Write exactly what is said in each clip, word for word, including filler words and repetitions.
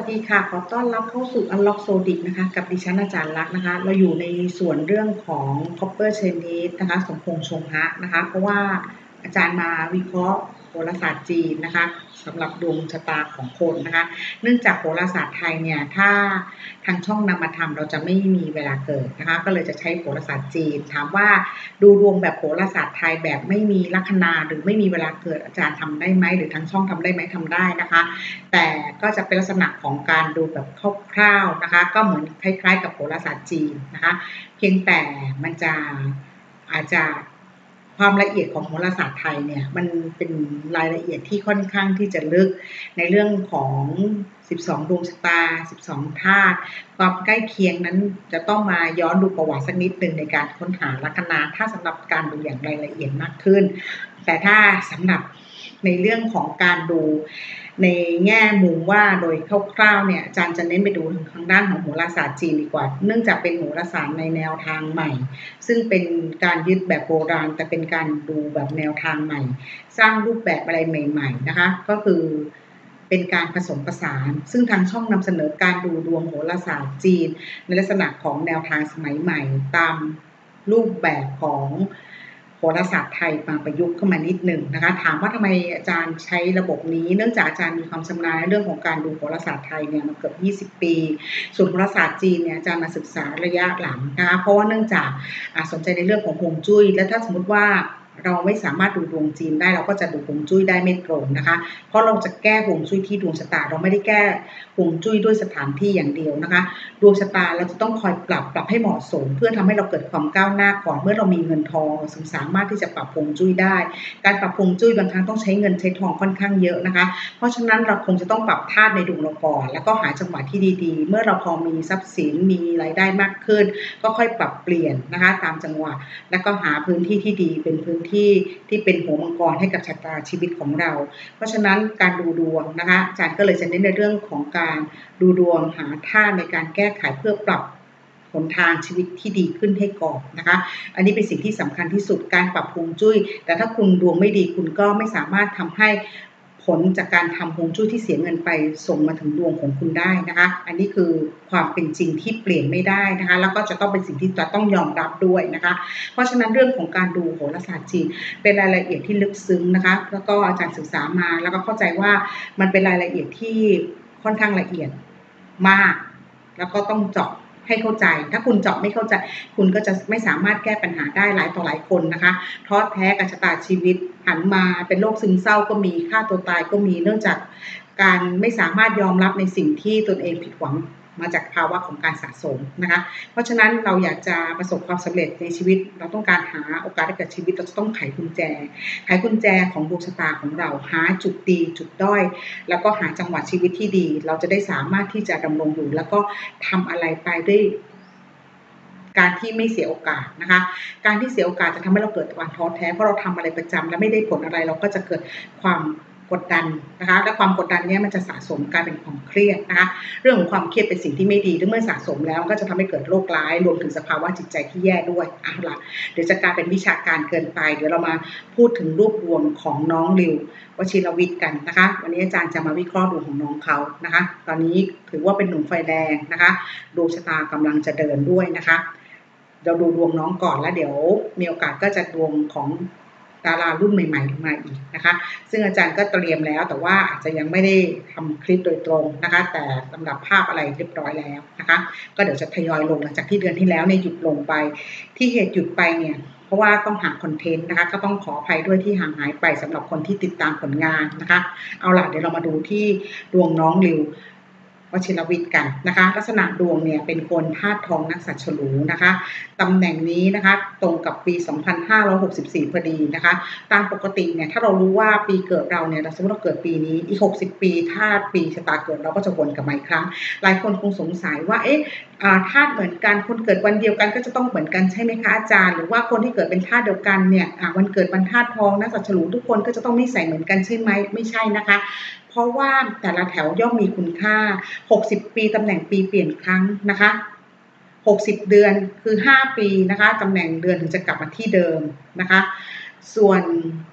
ดีค่ะขอต้อนรับเข้าสู่ Unlock Zodiac นะคะกับดิฉันอาจารย์ลักษณ์นะคะเราอยู่ในส่วนเรื่องของ Copper Chinese นะคะสมพงษ์ชงฮะนะคะเพราะว่าอาจารย์มาวิเคราะห์โหราศาสตร์จีนนะคะสำหรับดวงชะตาของคนนะคะเนื่องจากโหราศาสตร์ไทยเนี่ยถ้าทางช่องนำมาทำเราจะไม่มีเวลาเกิดนะคะก็เลยจะใช้โหราศาสตร์จีนถามว่าดูดวงแบบโหราศาสตร์ไทยแบบไม่มีลัคนาหรือไม่มีเวลาเกิดอาจารย์ทำได้ไหมหรือทางช่องทำได้ไหมทำได้นะคะแต่ก็จะเป็นลักษณะของการดูแบบคร่าวๆนะคะก็เหมือนคล้ายๆกับโหราศาสตร์จีนนะคะเพียงแต่มันจะอาจจะความละเอียดของโหราศาสตร์ไทยเนี่ยมันเป็นรายละเอียดที่ค่อนข้างที่จะลึกในเรื่องของสิบสองดวงชะตาสิบสองธาตุความใกล้เคียงนั้นจะต้องมาย้อนดูประวัติสักนิดหนึ่งในการค้นหาลัคนาถ้าสำหรับการดูอย่างรายละเอียดมากขึ้นแต่ถ้าสำหรับในเรื่องของการดูในแง่มุมว่าโดยคร่าวๆเนี่ยอาจารย์จะเน้นไปดูทางด้านของโหราศาสตร์จีนดีกว่าเนื่องจากเป็นโหราศาสตร์ในแนวทางใหม่ซึ่งเป็นการยึดแบบโบราณแต่เป็นการดูแบบแนวทางใหม่สร้างรูปแบบอะไรใหม่ๆนะคะก็คือเป็นการผสมผสานซึ่งทางช่องนำเสนอการดูดวงโหราศาสตร์จีนในลักษณะของแนวทางสมัยใหม่ตามรูปแบบของโหราศาสตร์ไทยมาประยุกต์เข้ามานิดหนึ่งนะคะถามว่าทำไมอาจารย์ใช้ระบบนี้เนื่องจากอาจารย์มีความชำนาญในเรื่องของการดูโหราศาสตร์ไทยเนี่ยมาเกือบยี่สิบปีส่วนโหราศาสตร์จีนเนี่ยอาจารย์มาศึกษาระยะหลังนะคะเพราะว่าเนื่องจากสนใจในเรื่องของฮวงจุ้ยและถ้าสมมติว่าเราไม่สามารถดูดวงจีนได้เราก็จะดูฮวงจุ้ยได้ไม่ตรงนะคะเพราะเราจะแก้ฮวงจุ้ยที่ดวงชะตาเราไม่ได้แก้ฮวงจุ้ยด้วยสถานที่อย่างเดียวนะคะดวงชะตาเราจะต้องคอยปรับปรับให้เหมาะสมเพื่อทำให้เราเกิดความก้าวหน้าก่อนเมื่อเรามีเงินทองเราสามารถที่จะปรับฮวงจุ้ยได้การปรับฮวงจุ้ยบางครั้งต้องใช้เงินใช้ทองค่อนข้างเยอะนะคะเพราะฉะนั้นเราคงจะต้องปรับธาตุในดวงเราก่อนแล้วก็หาจังหวะที่ดีๆเมื่อเราพอมีทรัพย์สินมีรายได้มากขึ้นก็ค่อยปรับเปลี่ยนนะคะตามจังหวะแล้วก็หาพื้นที่ที่ดีเป็นพื้นที่ที่เป็นหัวมังกรให้กับชะตาชีวิตของเราเพราะฉะนั้นการดูดวงนะคะอาจารย์ก็เลยจะเน้นในเรื่องของการดูดวงหาธาตุในการแก้ไขเพื่อปรับหนทางชีวิตที่ดีขึ้นให้ก่อนนะคะอันนี้เป็นสิ่งที่สำคัญที่สุดการปรับฮวงจุ้ยแต่ถ้าคุณดวงไม่ดีคุณก็ไม่สามารถทำให้ผลจากการทำฮวงจุ้ยที่เสียเงินไปส่งมาถึงดวงของคุณได้นะคะอันนี้คือความเป็นจริงที่เปลี่ยนไม่ได้นะคะแล้วก็จะต้องเป็นสิ่งที่จะต้องยอมรับด้วยนะคะเพราะฉะนั้นเรื่องของการดูโหราศาสตร์จีนเป็นรายละเอียดที่ลึกซึ้งนะคะแล้วก็อาจารย์ศึกษามาแล้วก็เข้าใจว่ามันเป็นรายละเอียดที่ค่อนข้างละเอียดมากแล้วก็ต้องเจาะให้เข้าใจถ้าคุณเจาะไม่เข้าใจคุณก็จะไม่สามารถแก้ปัญหาได้หลายต่อหลายคนนะคะท้อแท้กับชะตาชีวิตหันมาเป็นโรคซึมเศร้าก็มีฆ่าตัวตายก็มีเนื่องจากการไม่สามารถยอมรับในสิ่งที่ตนเองผิดหวังมาจากภาวะของการสะสมนะคะเพราะฉะนั้นเราอยากจะประสบความสำเร็จในชีวิตเราต้องการหาโอกาสให้กับชีวิตเราจะต้องไขกุญแจไขกุญแจของดวงชะตาของเราหาจุดดีจุดด้อยแล้วก็หาจังหวะชีวิตที่ดีเราจะได้สามารถที่จะดำรงอยู่แล้วก็ทำอะไรไปด้วยการที่ไม่เสียโอกาสนะคะการที่เสียโอกาสจะทำให้เราเกิดความท้อแท้เพราะเราทำอะไรประจำแล้วไม่ได้ผลอะไรเราก็จะเกิดความกดดันนะคะและความกดดันนี้มันจะสะสมกลายเป็นความเครียดนะคะเรื่องของความเครียดเป็นสิ่งที่ไม่ดีเมื่อสะสมแล้วก็จะทำให้เกิดโรคร้ายรวมถึงสภาวะจิตใจที่แย่ด้วยเอาล่ะเดี๋ยวจะกลายเป็นวิชาการเกินไปเดี๋ยวเรามาพูดถึงรูปดวงของน้องริววชิรวิทย์กันนะคะวันนี้อาจารย์จะมาวิเคราะห์ดวงของน้องเขานะคะตอนนี้ถือว่าเป็นหนุ่มไฟแดงนะคะดวงชะตากำลังจะเดินด้วยนะคะเราดูดวงน้องก่อนแล้วเดี๋ยวมีโอกาสก็จะดวงของดารารุ่นใหม่ๆมาอีกนะคะซึ่งอาจารย์ก็เตรียมแล้วแต่ว่าอาจจะยังไม่ได้ทำคลิปโดยตรงนะคะแต่ลำดับภาพอะไรเรียบร้อยแล้วนะคะก็เดี๋ยวจะทยอยลงหลังจากที่เดือนที่แล้วเนี่ยหยุดลงไปที่เหตุหยุดไปเนี่ยเพราะว่าต้องหาคอนเทนต์นะคะก็ต้องขออภัยด้วยที่ห่างหายไปสำหรับคนที่ติดตามผลงานนะคะเอาล่ะเดี๋ยวเรามาดูที่ดวงน้องริววชิรวิทย์กันนะคะลักษณะดวงเนี่ยเป็นคนธาตุทองนักสัตว์ฉลูนะคะตำแหน่งนี้นะคะตรงกับปีสองพันห้าร้อยหกสิบสี่พอดีนะคะตามปกติเนี่ยถ้าเรารู้ว่าปีเกิดเราเนี่ยเราสมมติเราเกิดปีนี้อีกหกสิบปีธาตุปีชะตาเกิดเราก็จะวนกลับมาอีกครั้งหลายคนคงสงสัยว่าเอ๊ะธาตุเหมือนกันคนเกิดวันเดียวกันก็จะต้องเหมือนกันใช่ไหมคะอาจารย์หรือว่าคนที่เกิดเป็นธาตุเดียวกันเนี่ยวันเกิดวันธาตุทองนักสัตว์ฉลูทุกคนก็จะต้องนิสัยเหมือนกันใช่ไหมไม่ใช่นะคะเพราะว่าแต่ละแถวย่อมมีคุณค่าหกสิบปีตำแหน่งปีเปลี่ยนครั้งนะคะหกสิบเดือนคือห้าปีนะคะตำแหน่งเดือนถึงจะกลับมาที่เดิมนะคะส่วน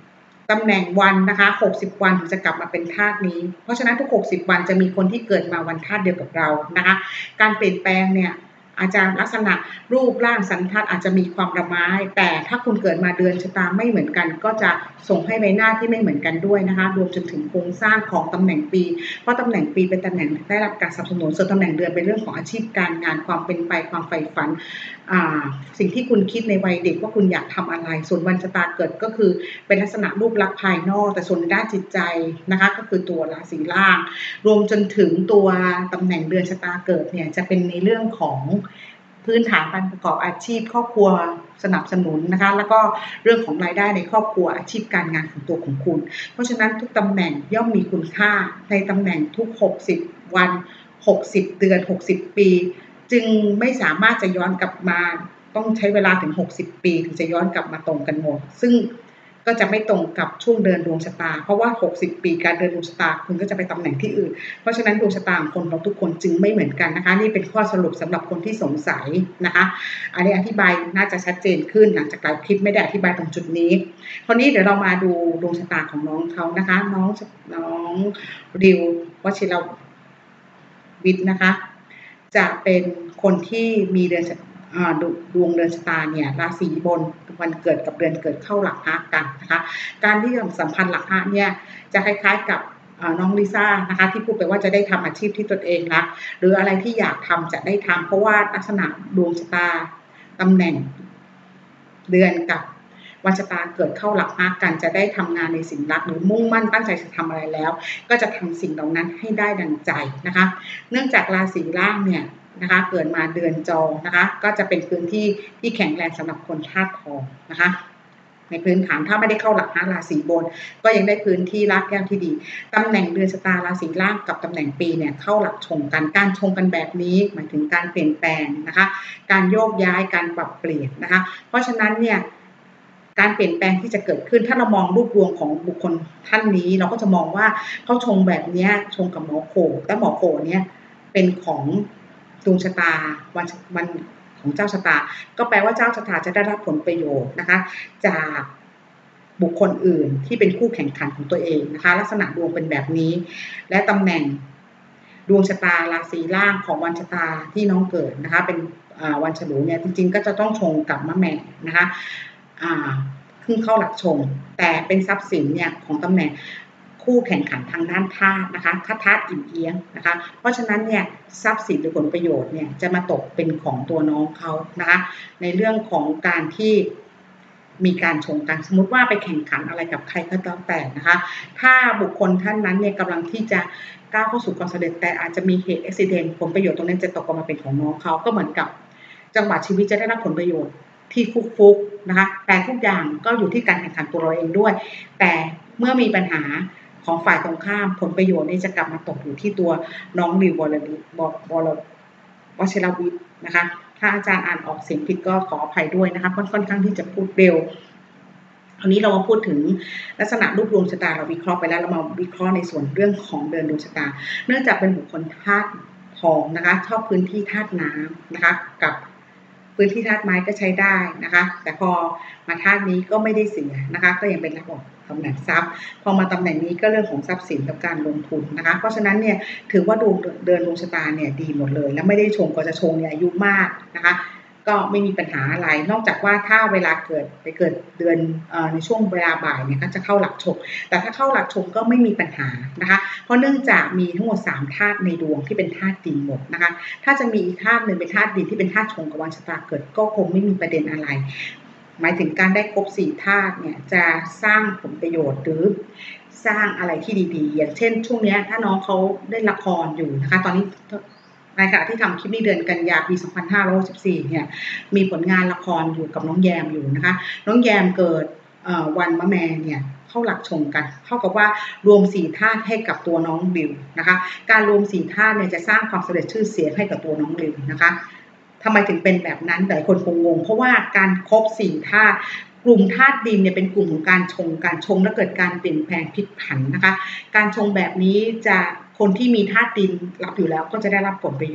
ตำแหน่งวันนะคะหกสิบวันถึงจะกลับมาเป็นธาตุนี้เพราะฉะนั้นทุกหกสิบวันจะมีคนที่เกิดมาวันธาตุเดียวกับเรานะคะการเปลี่ยนแปลงเนี่ยอาจารย์ลักษณะรูปร่างสันทัดอาจจะมีความระไม้แต่ถ้าคุณเกิดมาเดือนชะตาไม่เหมือนกันก็จะส่งให้ใบหน้าที่ไม่เหมือนกันด้วยนะคะรวมจนถึงโครงสร้างของตำแหน่งปีเพราะตำแหน่งปีเป็นตำแหน่งได้รับการสนับสนุนส่วนตำแหน่งเดือนเป็นเรื่องของอาชีพการงานความเป็นไปความใฝ่ฝันสิ่งที่คุณคิดในวัยเด็กว่าคุณอยากทำอะไรส่วนวันชะตาเกิดก็คือเป็นลักษณะรูปลักษณ์ภายนอกแต่ส่วนด้านจิตใจนะคะก็คือตัวราศีล่างรวมจนถึงตัวตำแหน่งเดือนชะตาเกิดเนี่ยจะเป็นในเรื่องของพื้นฐานการประกอบอาชีพครอบครัวสนับสนุนนะคะแล้วก็เรื่องของรายได้ในครอบครัวอาชีพการงานของตัวของคุณเพราะฉะนั้นทุกตำแหน่งย่อมมีคุณค่าในตำแหน่งทุกหกสิบวันหกสิบเดือนหกสิบปีจึงไม่สามารถจะย้อนกลับมาต้องใช้เวลาถึงหกสิบปีถึงจะย้อนกลับมาตรงกันหมดซึ่งก็จะไม่ตรงกับช่วงเดินดวงชะตาเพราะว่าหกสิบปีการเดินดวงชะตาคุณก็จะไปตำแหน่งที่อื่นเพราะฉะนั้นดวงชะตาของคนเราทุกคนจึงไม่เหมือนกันนะคะนี่เป็นข้อสรุปสำหรับคนที่สงสัยนะคะอันนี้อธิบายน่าจะชัดเจนขึ้นหลังจากหลายคลิปไม่ได้อธิบายตรงจุดนี้คราวนี้เดี๋ยวเรามาดูดวงชะตาของน้องเขานะคะน้องน้องริววชิรวิทย์นะคะจะเป็นคนที่มีเดือนดวงเดือนชะตาเนี่ยราศีบนวันเกิดกับเดือนเกิดเข้าหลักฮะกันนะคะการที่สัมพันธ์หลักฮะเนี่ยจะคล้ายๆกับน้องลิซ่านะคะที่พูดไปว่าจะได้ทำอาชีพที่ตนเองรักหรืออะไรที่อยากทำจะได้ทำเพราะว่าลักษณะดวงชะตาตำแหน่งเดือนกับวันชะตาเกิดเข้าหลักฮะกันจะได้ทำงานในสิ่งรักหรือมุ่งมั่นตั้งใจจะทำอะไรแล้วก็จะทำสิ่งเหล่านั้นให้ได้ดังใจนะคะเนื่องจากราศีล่างเนี่ยนะคะเกิดมาเดือนจองนะคะก็จะเป็นพื้นที่ที่แข็งแรงสำหรับคนธาตุทองนะคะในพื้นฐานถ้าไม่ได้เข้าหลักฮะราศีบนก็ยังได้พื้นที่รากแก้วที่ดีตำแหน่งเดือนชะตาราศีล่างกับตำแหน่งปีเนี่ยเข้าหลักชงกันการชงกันแบบนี้หมายถึงการเปลี่ยนแปลงนะคะการโยกย้ายการปรับเปลี่ยนนะคะเพราะฉะนั้นเนี่ยการเปลี่ยนแปลงที่จะเกิดขึ้นถ้าเรามองรูปดวงของบุคคลท่านนี้เราก็จะมองว่าเขาชงแบบนี้ชงกับหมอโขแต่หมอโขเนี่ยเป็นของดวงชะตาวันวันของเจ้าชะตาก็แปลว่าเจ้าชะตาจะได้รับผลประโยชน์นะคะจากบุคคลอื่นที่เป็นคู่แข่งขันของตัวเองนะคะลักษณะดวงเป็นแบบนี้และตำแหน่งดวงชะตาราศีล่างของวันชะตาที่น้องเกิดนะคะเป็นวันฉลูเนี่ยจริงๆก็จะต้องชงกับมะแม่นะคะขึ้นเข้าหลักชงแต่เป็นทรัพย์สินเนี่ยของตำแหน่งคู่แข่งขันทางด้านธาตุนะคะถ้าธาตุอิ่มเอียงนะคะเพราะฉะนั้นเนี่ยทรัพย์สินหรือผลประโยชน์เนี่ยจะมาตกเป็นของตัวน้องเขานะคะในเรื่องของการที่มีการชงกันสมมติว่าไปแข่งขันอะไรกับใครก็แล้วแต่นะคะถ้าบุคคลท่านนั้นเนี่ยกำลังที่จะก้าวเข้าสู่ความสำเร็จแต่อาจจะมีเหตุอุบัติเหตุผลประโยชน์ตรงนั้นจะตกมาเป็นของน้องเขาก็เหมือนกับจังหวะชีวิตจะได้รับผลประโยชน์ที่ฟุกๆนะคะแต่ทุกอย่างก็อยู่ที่การแข่งขันตัวเราเองด้วยแต่เมื่อมีปัญหาของฝ่ายตรงข้ามผลประโยชน์นี้จะกลับมาตกอยู่ที่ตัวน้องริววรวิทย์วรวชิรวิทย์นะคะถ้าอาจารย์อ่านออกเสียงผิดก็ขออภัยด้วยนะคะค่อนข้างที่จะพูดเร็วคราวนี้เรามาพูดถึงลักษณะรูปดวงชะตาเราวิเคราะห์ไปแล้วเรามาวิเคราะห์ในส่วนเรื่องของเดินดวงชะตาเนื่องจากเป็นบุคคลธาตุทองนะคะชอบพื้นที่ธาตุน้ำนะคะกับพื้นที่ธาตุไม้ก็ใช้ได้นะคะแต่พอมาธาตุนี้ก็ไม่ได้เสียนะคะก็ยังเป็นระบบตำแหน่งทรัพย์พอมาตำแหน่งนี้ก็เรื่องของทรัพย์สินกับการลงทุนนะคะเพราะฉะนั้นเนี่ยถือว่าดวงเดือนดวงชะตาเนี่ยดีหมดเลยและไม่ได้ชงก็จะชงเนี่ยอายุมากนะคะก็ไม่มีปัญหาอะไรนอกจากว่าถ้าเวลาเกิดไปเกิดเดือนในช่วงเวลาบ่ายเนี่ยก็จะเข้าหลักชงแต่ถ้าเข้าหลักชงก็ไม่มีปัญหานะคะเพราะเนื่องจากมีทั้งหมดสามธาตุในดวงที่เป็นธาตุดินหมดนะคะถ้าจะมีอีกธาตุหนึ่งเป็นธาตุดินที่เป็นธาตุชงกับวันชะตาเกิดก็คงไม่มีประเด็นอะไรหมายถึงการได้ครบสี่ธาตุเนี่ยจะสร้างผลประโยชน์หรือสร้างอะไรที่ดีๆอย่างเช่นช่วงนี้ถ้าน้องเขาเล่นละครอยู่นะคะตอนนี้ในขณะที่ทำคลิปนี้เดือนกันยาปีสองพันห้าร้อยหกสิบสี่เนี่ยมีผลงานละครอยู่กับน้องแยมอยู่นะคะน้องแยมเกิดวันมะแม่เนี่ยเข้าหลักชงกันเท่ากับว่ารวมสี่ธาตุให้กับตัวน้องริวนะคะการรวมสี่ธาตุเนี่ยจะสร้างความสำเร็จชื่อเสียงให้กับตัวน้องริวนะคะทำไมถึงเป็นแบบนั้นแต่คนคงงงเพราะว่าการครบสี่ธาตุกลุ่มธาตุดินเนี่ยเป็นกลุ่มของการชงการชงและเกิดการเปลี่ยนแปลงพลิกผันนะคะการชงแบบนี้จะคนที่มีธาตุดินรับอยู่แล้วก็จะได้รับผลประโยชน์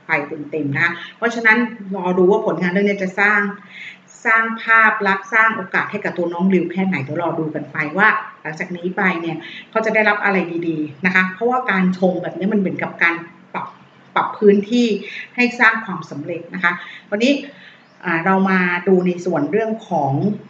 ไปเต็มๆนะคะเพราะฉะนั้นรอดูว่าผลงานเรื่องนี้จะสร้างสร้างภาพลักษณ์สร้างโอกาสให้กับตัวน้องริวแค่ไหนเดี๋ยวรอดูกันไปว่าหลังจากนี้ไปเนี่ยเขาจะได้รับอะไรดีๆนะคะเพราะว่าการชงแบบนี้มันเหมือนกับการปรับปรับพื้นที่ให้สร้างความสำเร็จนะคะวันนี้เรามาดูในส่วนเรื่องของ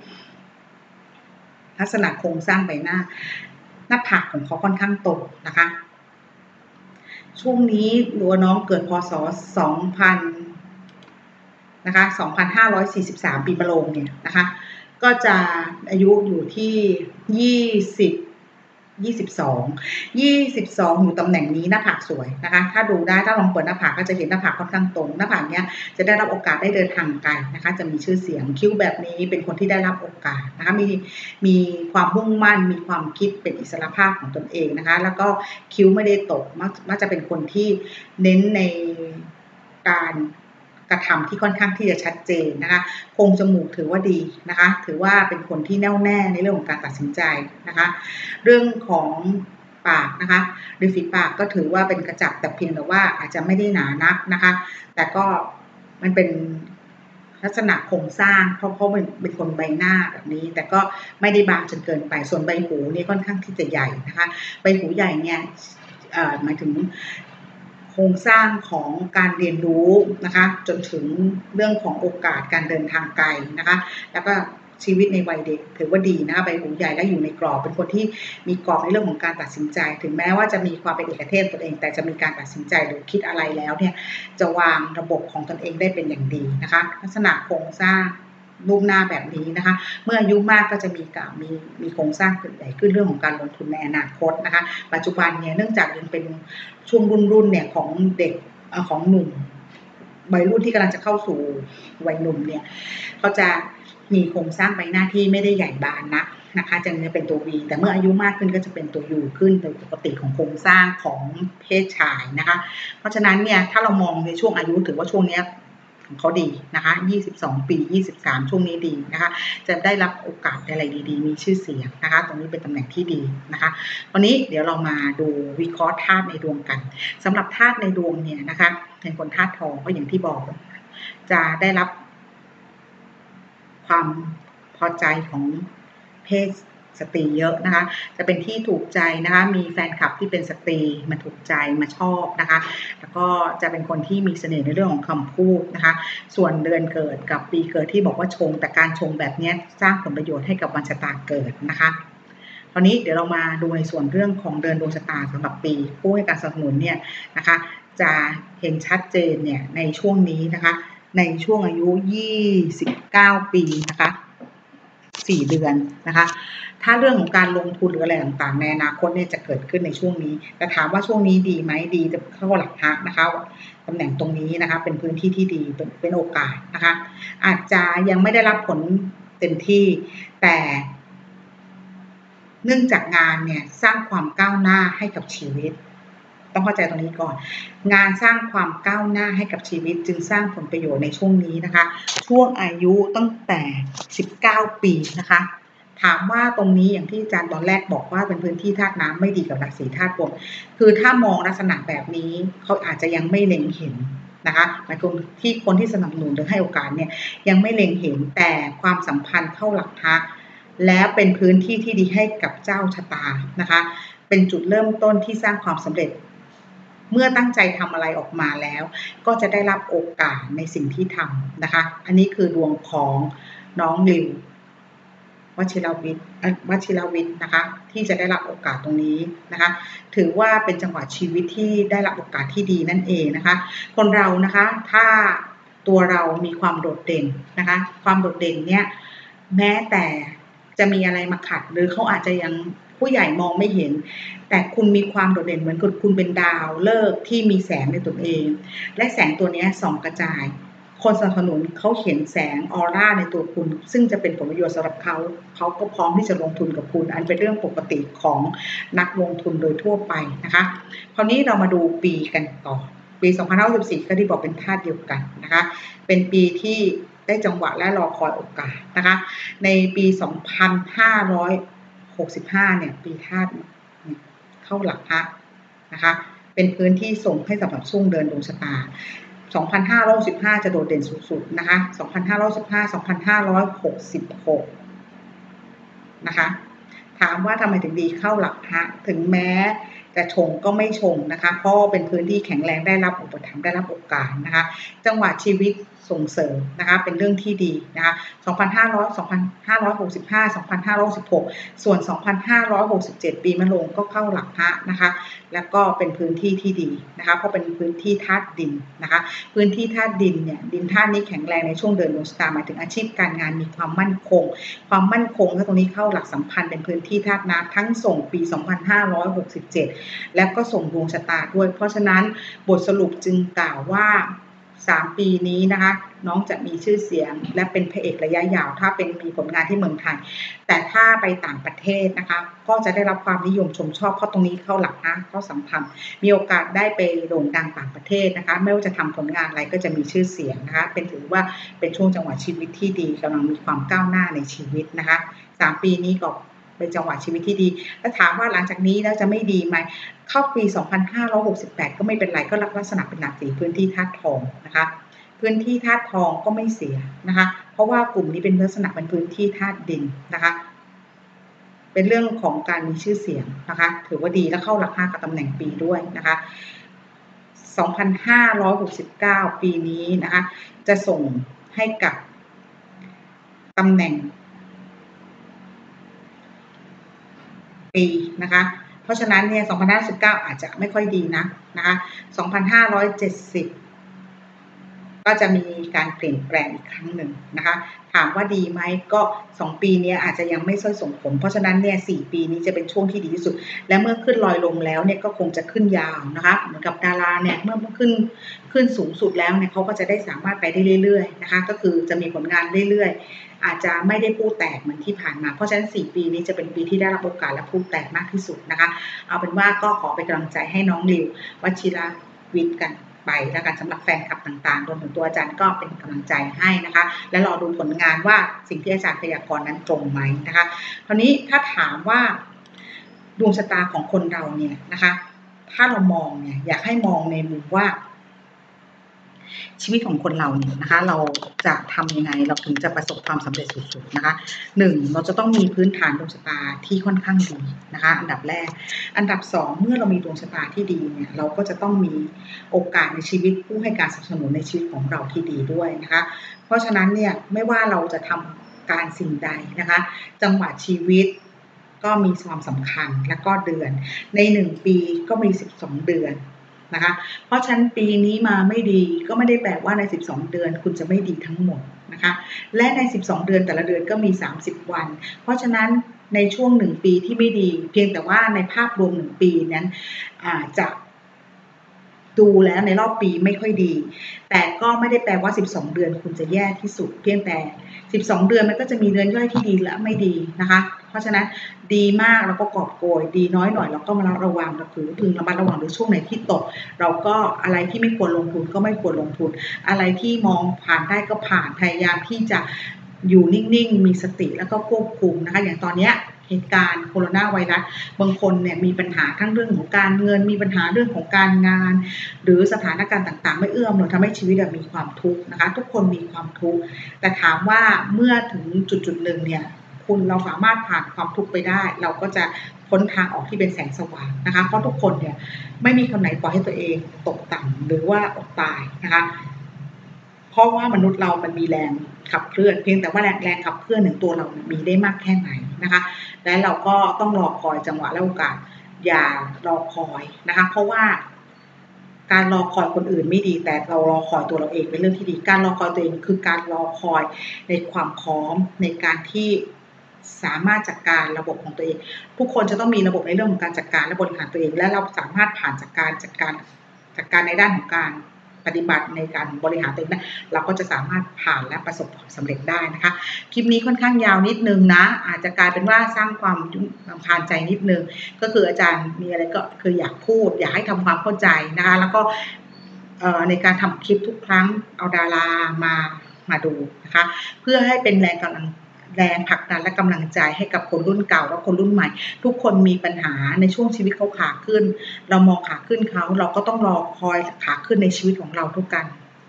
ลักษณะโครงสร้างใบหน้าหน้าผากของเขาค่อนข้างโตนะคะช่วงนี้ตัวน้องเกิดพศสองพันนะคะสองพันห้าร้อยสี่สิบสามปีมะโรงเนี่ยนะคะก็จะอายุอยู่ที่ยี่สิบ ยี่สิบสอง ยี่สิบสองอยู่ตำแหน่งนี้หน้าผากสวยนะคะถ้าดูได้ถ้าลองเปิดหน้าผากก็จะเห็นหน้าผากค่อนข้างตรงหน้าผากเนี้ยจะได้รับโอกาสได้เดินทางไกลนะคะจะมีชื่อเสียงคิ้วแบบนี้เป็นคนที่ได้รับโอกาสนะคะมีมีความมุ่งมั่นมีความคิดเป็นอิสรภาพของตนเองนะคะแล้วก็คิ้วไม่ได้ตกมักมักจะเป็นคนที่เน้นในการกระทำที่ค่อนข้างที่จะชัดเจนนะคะโครงจมูกถือว่าดีนะคะถือว่าเป็นคนที่แน่วแน่ในเรื่องของการตัดสินใจนะคะเรื่องของปากนะคะริมฝีปากก็ถือว่าเป็นกระจับแต่เพียงแต่ว่าอาจจะไม่ได้หนานักนะคะแต่ก็มันเป็นลักษณะโครงสร้างเพราะเพราะมันเป็นคนใบหน้าแบบนี้แต่ก็ไม่ได้บางจนเกินไปส่วนใบหูนี่ค่อนข้างที่จะใหญ่นะคะใบหูใหญ่เนี่ยหมายถึงโครงสร้างของการเรียนรู้นะคะจนถึงเรื่องของโอกาสการเดินทางไกลนะคะแล้วก็ชีวิตในวัยเด็กถือว่าดีนะคะใบหูใหญ่และอยู่ในกรอบเป็นคนที่มีกรอบในเรื่องของการตัดสินใจถึงแม้ว่าจะมีความเป็นเอกเทศตัวเองแต่จะมีการตัดสินใจหรือคิดอะไรแล้วเนี่ยจะวางระบบของตนเองได้เป็นอย่างดีนะคะลักษณะโครงสร้างรูปหน้าแบบนี้นะคะเมื่ออายุมากก็จะมีการมีมีโครงสร้างใหญ่ขึ้นเรื่องของการลงทุนในอนาคตนะคะปัจจุบันเนี่ยเนื่องจากยังเป็นช่วงรุ่นๆเนี่ยของเด็กของหนุ่มวัยรุ่นที่กำลังจะเข้าสู่วัยหนุ่มเนี่ยเขาจะมีโครงสร้างใบหน้าที่ไม่ได้ใหญ่บานนักนะคะจะเป็นตัว V แต่เมื่ออายุมากขึ้นก็จะเป็นตัว U ขึ้นโดยปกติของโครงสร้างของเพศชายนะคะเพราะฉะนั้นเนี่ยถ้าเรามองในช่วงอายุถือว่าช่วงนี้ของเขาดีนะคะยี่สิบสองปียี่สิบสามช่วงนี้ดีนะคะจะได้รับโอกาสอะไรดีๆมีชื่อเสียงนะคะตรงนี้เป็นตำแหน่งที่ดีนะคะวันนี้เดี๋ยวเรามาดูวิเคราะห์ธาตุในดวงกันสำหรับธาตุในดวงเนี่ยนะคะเป็นคนธาตุทองก็อย่างที่บอกจะได้รับความพอใจของเพศสตรีเยอะนะคะจะเป็นที่ถูกใจนะคะมีแฟนคลับที่เป็นสตรีมาถูกใจมาชอบนะคะแล้วก็จะเป็นคนที่มีเสน่ห์ในเรื่องของคำพูดนะคะส่วนเดือนเกิดกับปีเกิดที่บอกว่าชงแต่การชงแบบนี้สร้างผลประโยชน์ให้กับวันชะตาเกิดนะคะตอนนี้เดี๋ยวเรามาดูในส่วนเรื่องของเดือนดวงชะตาสำหรับปีผู้ให้การสนับสนุนเนี่ยนะคะจะเห็นชัดเจนเนี่ยในช่วงนี้นะคะในช่วงอายุยี่สิบเก้าปีนะคะสี่เดือนนะคะถ้าเรื่องของการลงทุนหรืออะไรต่างๆในอนาคตเนี่ยจะเกิดขึ้นในช่วงนี้แต่ถามว่าช่วงนี้ดีไหมดีจะเข้าหลักฮะนะคะตำแหน่งตรงนี้นะคะเป็นพื้นที่ที่ดีเป็นเป็นโอกาสนะคะอาจจะยังไม่ได้รับผลเต็มที่แต่เนื่องจากงานเนี่ยสร้างความก้าวหน้าให้กับชีวิตต้องเข้าใจตรงนี้ก่อนงานสร้างความก้าวหน้าให้กับชีวิตจึงสร้างผลประโยชน์ในช่วงนี้นะคะช่วงอายุตั้งแต่สิบเก้าปีนะคะถามว่าตรงนี้อย่างที่อาจารย์ตอนแรกบอกว่าเป็นพื้นที่ธาตุน้ำไม่ดีกับราศีธาตุลมคือถ้ามองลักษณะแบบนี้เขาอาจจะยังไม่เล็งเห็นนะคะหมายถึงที่คนที่สนับสนุนหรือให้โอกาสเนี่ยยังไม่เล็งเห็นแต่ความสัมพันธ์เข้าหลักฮะแล้วเป็นพื้นที่ที่ดีให้กับเจ้าชะตานะคะเป็นจุดเริ่มต้นที่สร้างความสำเร็จเมื่อตั้งใจทำอะไรออกมาแล้วก็จะได้รับโอกาสในสิ่งที่ทำนะคะอันนี้คือดวงของน้องริววชิรวิทย์วชิรวิทย์นะคะที่จะได้รับโอกาสตรงนี้นะคะถือว่าเป็นจังหวะชีวิตที่ได้รับโอกาสที่ดีนั่นเองนะคะคนเรานะคะถ้าตัวเรามีความโดดเด่นนะคะความโดดเด่นเนี่ยแม้แต่จะมีอะไรมาขัดหรือเขาอาจจะยังผู้ใหญ่มองไม่เห็นแต่คุณมีความโดดเด่นเหมือนกับคุณเป็นดาวฤกษ์ที่มีแสงในตัวเองและแสงตัวนี้ส่องกระจายคนสนับสนุนเขาเห็นแสงออร่าในตัวคุณซึ่งจะเป็นผลประโยชน์สำหรับเขาเขาก็พร้อมที่จะลงทุนกับคุณอันเป็นเรื่องปกติของนักลงทุนโดยทั่วไปนะคะคราวนี้เรามาดูปีกันต่อปีสองพันห้าร้อยสิบสี่ก็ที่บอกเป็นธาตุเดียวกันนะคะเป็นปีที่ได้จังหวะและรอคอยโอกาสนะคะในปีสองพันห้าร้อยหกสิบห้าเนี่ยปีธาตุเข้าหลักพระนะคะเป็นพื้นที่ส่งให้สำหรับช่วงเดินดวงชะตาสองพันห้าร้อยหกสิบห้า จะโดดเด่นสุดๆนะคะ สองพันห้าร้อยสิบห้า สองพันห้าร้อยหกสิบหก นะคะถามว่าทำไมถึงดีเข้าหลักพระถึงแม้จะชงก็ไม่ชงนะคะเพราะเป็นพื้นที่แข็งแรงได้รับอุปถัมภ์ได้รับโอกาสนะคะจังหวะชีวิตส่งเสริมนะคะเป็นเรื่องที่ดีนะคะ สองพันห้าร้อย สองพันห้าร้อยหกสิบห้า สองพันห้าร้อยสิบหก ส่วน สองพันห้าร้อยหกสิบเจ็ด ปีมะโรงก็เข้าหลักพระนะคะแล้วก็เป็นพื้นที่ที่ดีนะคะเพราะเป็นพื้นที่ธาตุดินนะคะพื้นที่ธาตุดินเนี่ยดินธาตุนี้แข็งแรงในช่วงเดือนดวงชะตาหมายถึงอาชีพการงานมีความมั่นคงความมั่นคงถ้าตรงนี้เข้าหลักสัมพันธ์เป็นพื้นที่ธาตุน้ำทั้งส่งปี สองพันห้าร้อยหกสิบเจ็ด แล้วก็ส่งดวงชะตาด้วยเพราะฉะนั้นบทสรุปจึงกล่าวว่าสามปีนี้นะคะน้องจะมีชื่อเสียงและเป็นพระเอกระยะยาวถ้าเป็นมีผลงานที่เมืองไทยแต่ถ้าไปต่างประเทศนะคะก็จะได้รับความนิยมชมชอบเพราะตรงนี้เข้าหลักนะเข้าสัมพันธ์มีโอกาสได้ไปโด่งดังต่างประเทศนะคะไม่ว่าจะทำผลงานอะไรก็จะมีชื่อเสียงนะคะเป็นถือว่าเป็นช่วงจังหวะชีวิตที่ดีกำลังมีความก้าวหน้าในชีวิตนะคะสามปีนี้ก็เป็นจังหวะชีวิตที่ดีแล้วถามว่าหลังจากนี้แล้วจะไม่ดีไหมเข้าปี สองพันห้าร้อยหกสิบแปด ก็ไม่เป็นไรก็ลักษณะเป็นหนักสีพื้นที่ธาตุทองนะคะพื้นที่ธาตุทองก็ไม่เสียนะคะเพราะว่ากลุ่มนี้เป็นลักษณะเป็นพื้นที่ธาตุดินนะคะเป็นเรื่องของการมีชื่อเสียงนะคะถือว่าดีและเข้าหลักห้ากับตำแหน่งปีด้วยนะคะ สองพันห้าร้อยหกสิบเก้า ปีนี้นะคะจะส่งให้กับตำแหน่งปีนะคะเพราะฉะนั้นเนี่ย สองพันห้าร้อยสิบเก้า อาจจะไม่ค่อยดีนะนะคะ สองพันห้าร้อยเจ็ดสิบ ก็จะมีการเปลี่ยนแปลงอีกครั้งหนึ่งนะคะถามว่าดีไหมก็สองปีนี้อาจจะยังไม่ค่อยส่งผลเพราะฉะนั้นเนี่ยสี่ปีนี้จะเป็นช่วงที่ดีที่สุดและเมื่อขึ้นลอยลงแล้วเนี่ยก็คงจะขึ้นยาวนะคะเหมือนกับดาราเนี่ยเมื่อขึ้นขึ้นสูงสุดแล้วเนี่ยเขาก็จะได้สามารถไปได้เรื่อยๆนะคะก็คือจะมีผลงานเรื่อยๆอาจจะไม่ได้พูดแตกเหมือนที่ผ่านมาเพราะฉะนั้นสี่ปีนี้จะเป็นปีที่ได้รับโอกาสและพูดแตกมากที่สุดนะคะเอาเป็นว่าก็ขอเป็นกำลังใจให้น้องริววชิรวิทย์กันไปแล้วกันสำหรับแฟนคลับต่างๆรวมถึงตัวอาจารย์ก็เป็นกำลังใจให้นะคะและรอดูผลงานว่าสิ่งที่อาจารย์พยากรณ์นั้นตรงไหมนะคะคราวนี้ถ้าถามว่าดวงชะตาของคนเราเนี่ยนะคะถ้าเรามองเนี่ยอยากให้มองในมุมว่าชีวิตของคนเราเนี่ยนะคะเราจะทำยังไงเราถึงจะประสบความสำเร็จสุดๆนะคะหนึ่งเราจะต้องมีพื้นฐานดวงชะตาที่ค่อนข้างดีนะคะอันดับแรกอันดับสองเมื่อเรามีดวงชะตาที่ดีเนี่ยเราก็จะต้องมีโอกาสในชีวิตผู้ให้การสนับสนุนในชีวิตของเราที่ดีด้วยนะคะเพราะฉะนั้นเนี่ยไม่ว่าเราจะทำการสิ่งใดนะคะจังหวะชีวิตก็มีความสำคัญและก็เดือนในหนึ่งปีก็มีสิบสองเดือนนะคะเพราะฉะนั้นปีนี้มาไม่ดีก็ไม่ได้แปลว่าในสิบสองเดือนคุณจะไม่ดีทั้งหมดนะคะและในสิบสองเดือนแต่ละเดือนก็มีสามสิบวันเพราะฉะนั้นในช่วงหนึ่งปีที่ไม่ดีเพียงแต่ว่าในภาพรวมหนึ่งปีนั้นอาจจะดูแล้วในรอบปีไม่ค่อยดีแต่ก็ไม่ได้แปลว่าสิบสองเดือนคุณจะแย่ที่สุดเพียงแต่สิบสองเดือนมันก็จะมีเดือนย่อยที่ดีและไม่ดีนะคะเพราะฉะนั้นดีมากเราก็กอบโกยดีน้อยหน่อยเราก็มาระวังเราถือพึงระมัดระวังหรือช่วงไหนที่ตกเราก็อะไรที่ไม่ควรลงทุนก็ไม่ควรลงทุนอะไรที่มองผ่านได้ก็ผ่านพยายามที่จะอยู่นิ่งๆมีสติแล้วก็ควบคุมนะคะอย่างตอนนี้เหตุการณ์โคโรนาไวรัสบางคนเนี่ยมีปัญหาทั้งเรื่องของการเงินมีปัญหาเรื่องของการงานหรือสถานการณ์ต่างๆไม่เอื้อมหนุนทำให้ชีวิตมีความทุกข์นะคะทุกคนมีความทุกข์แต่ถามว่าเมื่อถึงจุดๆหนึ่งเนี่ยคุณเราสามารถผ่านความทุกข์ไปได้เราก็จะพ้นทางออกที่เป็นแสงสว่างนะคะเพราะทุกคนเนี่ยไม่มีคนไหนปล่อยให้ตัวเองตกต่ำหรือว่าอดตายนะคะเพราะว่ามนุษย์เรามันมีแรงขับเคลื่อนเพียงแต่ว่าแรงแรงขับเคลื่อนหนึ่งตัวเรามีได้มากแค่ไหนนะคะและเราก็ต้องรอคอยจังหวะและโอกาสอย่ารอคอยนะคะเพราะว่าการรอคอยคนอื่นไม่ดีแต่เรารอคอยตัวเราเองเป็นเรื่องที่ดีการรอคอยตัวเองคือการรอคอยในความพร้อมในการที่สามารถจัดการระบบของตัวเองทุกคนจะต้องมีระบบในเรื่องของการจัดการและบริหารตัวเองและเราสามารถผ่านจากการจัดการจัดการในด้านของการปฏิบัติในการบริหารตัวเองนะเราก็จะสามารถผ่านและประสบความสำเร็จได้นะคะคลิปนี้ค่อนข้างยาวนิดนึงนะอาจจะกลายเป็นว่าสร้างความรำคาญใจนิดนึงก็คืออาจารย์มีอะไรก็คืออยากพูดอยากให้ทำความเข้าใจนะคะแล้วก็ในการทำคลิปทุกครั้งเอาดารามามาดูนะคะเพื่อให้เป็นแรงกำลังแรงผลักดันและกำลังใจให้กับคนรุ่นเก่าและคนรุ่นใหม่ทุกคนมีปัญหาในช่วงชีวิตเขาขาขึ้นเรามองขาขึ้นเขาเราก็ต้องรอคอยขาขึ้นในชีวิตของเราทุกกัน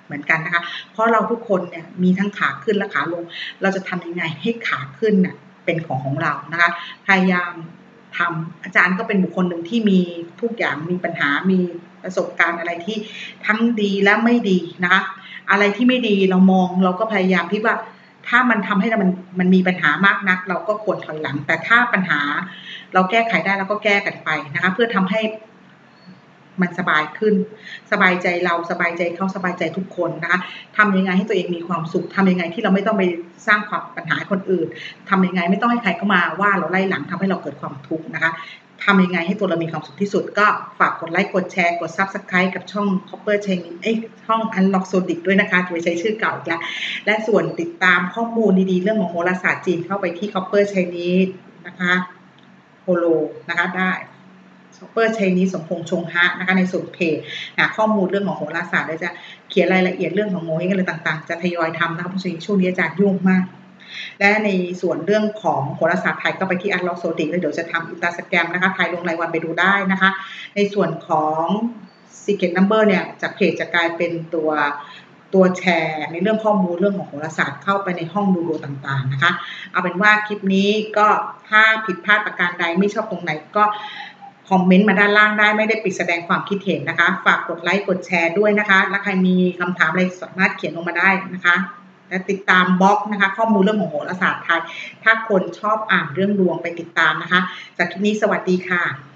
เหมือนกันนะคะเพราะเราทุกคนเนี่ยมีทั้งขาขึ้นและขาลงเราจะทำยังไงให้ขาขึ้นน่ะเป็นของของเรานะคะพยายามทำอาจารย์ก็เป็นบุคคลหนึ่งที่มีทุกอย่างมีปัญหามีประสบการณ์อะไรที่ทั้งดีและไม่ดีนะคะอะไรที่ไม่ดีเรามองเราก็พยายามที่ว่าถ้ามันทำให้เรามันมันมีปัญหามากนักเราก็ควรถอยหลังแต่ถ้าปัญหาเราแก้ไขได้เราก็แก้กันไปนะคะเพื่อทำให้มันสบายขึ้นสบายใจเราสบายใจเขาสบายใจทุกคนนะคะทำยังไงให้ตัวเองมีความสุขทำยังไงที่เราไม่ต้องไปสร้างความปัญหาให้คนอื่นทำยังไงไม่ต้องให้ใครเข้ามาว่าเราไล่หลังทำให้เราเกิดความทุกข์นะคะทำยังไงให้ตัวเรามีความสุขที่สุดก็ฝากกดไลค์กดแชร์กด ซับสไครบ์ กับช่อง Copper Chinese เอ้ยช่อง Unlock Zodic ด้วยนะคะจะไปใช้ชื่อเก่าอีกแล้วและส่วนติดตามข้อมูลดีๆเรื่องของโหราศาสตร์จีนเข้าไปที่ Copper Chinese นะคะโฮโลนะคะได้Copper Chinese สมพงษ์ชงฮะนะคะในส่วนเพจนะข้อมูลเรื่องของโหราศาสตร์และจะเขียนรายละเอียดเรื่องของโงเฮงอะไรต่างๆจะทยอยทำนะคะเพราะช่วงนี้อาจารย์ยุ่งมากและในส่วนเรื่องของโหราศาสตร์ไทยก็ไปที่ Unlock Zodic แล้วเดี๋ยวจะทำอินสตาแกรมนะคะไทยลงรายวันไปดูได้นะคะในส่วนของ Secret Number เนี่ยจากเพจจะกลายเป็นตัวตัวแชร์ในเรื่องข้อมูลเรื่องของโหราศาสตร์เข้าไปในห้องดูดวงต่างๆนะคะเอาเป็นว่าคลิปนี้ก็ถ้าผิดพลาดประการใดไม่ชอบตรงไหนก็คอมเมนต์มาด้านล่างได้ไม่ได้ปิดแสดงความคิดเห็นนะคะฝากกดไลค์กดแชร์ด้วยนะคะและใครมีคำถามอะไรสามารถเขียนลงมาได้นะคะและติดตามบล็อกนะคะข้อมูลเรื่องของโหราศาสตร์ไทยถ้าคนชอบอ่านเรื่องดวงไปติดตามนะคะจากคลิปนี้สวัสดีค่ะ